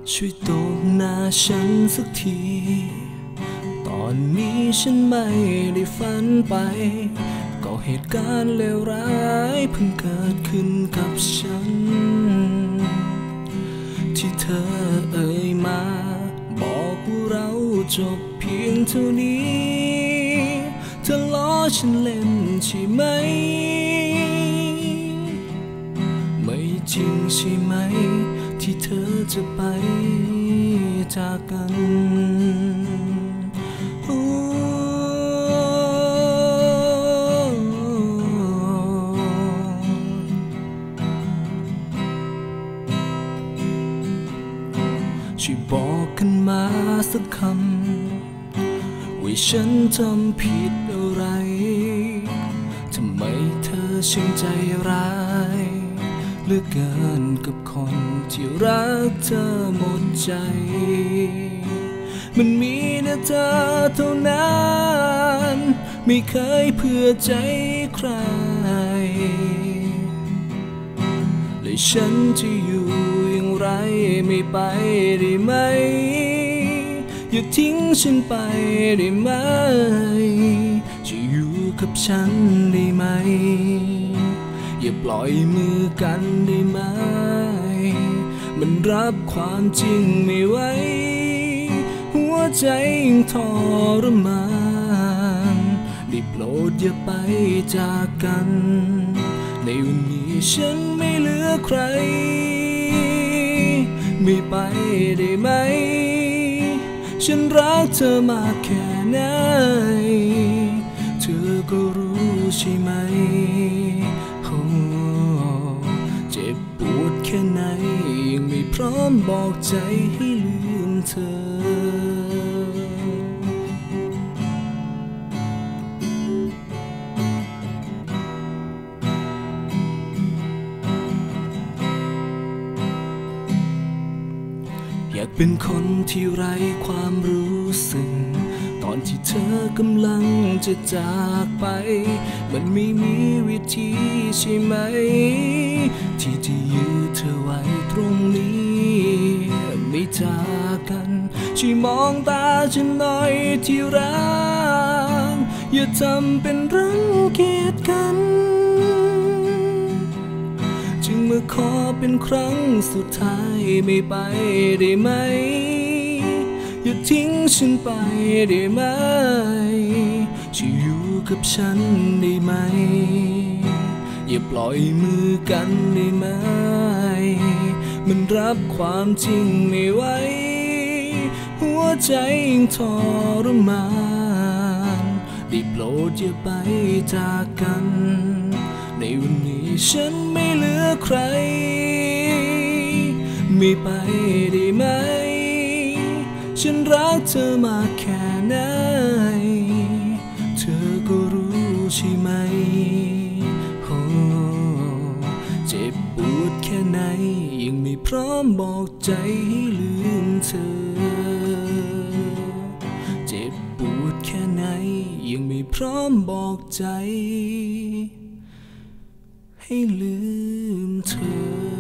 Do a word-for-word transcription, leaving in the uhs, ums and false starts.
ช่วยตบหน้าฉันสักทีตอนนี้ฉันไม่ได้ฝันไปก็เหตุการณ์เลวร้ายเพิ่งเกิดขึ้นกับฉันที่เธอเอ่ยมาบอกว่าเราจบเพียงเท่านี้เธอล้อฉันเล่นใช่ไหมไม่จริงใช่ไหมที่เธอจะไปจากกันช่วยบอกกันมาสักคำว่าฉันทำผิดอะไรทำไมเธอช่างใจร้ายเหลือเกินกับคนที่รักเธอหมดใจมันมีแต่เธอเท่านั้นไม่เคยเพื่อใจใครและฉันจะอยู่อย่างไรไม่ไปได้ไหมอย่าทิ้งฉันไปได้ไหมจะอยู่กับฉันได้ไหมอย่าปล่อยมือกันได้ไหมมันรับความจริงไม่ไหวหัวใจยังทรมานได้โปรดอย่าไปจากกันในวันนี้ฉันไม่เหลือใครไม่ไปได้ไหมฉันรักเธอมากแค่ไหนเธอก็รู้ใช่ไหมเจ็บปวดแค่ไหนยังไม่พร้อมบอกใจให้ลืมเธออยากเป็นคนที่ไร้ความรู้สึกตอนที่เธอกำลังจะจากไปมันไม่มีวิธีใช่ไหมที่จะยื้อเธอไว้ตรงนี้ไม่จากกันช่วยมองตาฉันหน่อยที่รักอย่าทำเป็นรังเกียจกันจึงมาขอเป็นครั้งสุดท้ายไม่ไปได้ไหมอย่าทิ้งฉันไปได้ไหมช่วยอยู่กับฉันได้ไหมอย่าปล่อยมือกันได้ไหมมันรับความจริงไม่ไหวหัวใจยังทรมานได้โปรดอย่าไปจากกันในวันนี้ฉันไม่เหลือใครไม่ไปได้ไหมฉันรักเธอมากแค่ไหนเธอก็รู้ใช่ไหมโอ้เจ็บปวดแค่ไหนยังไม่พร้อมบอกใจให้ลืมเธอเจ็บปวดแค่ไหนยังไม่พร้อมบอกใจให้ลืมเธอ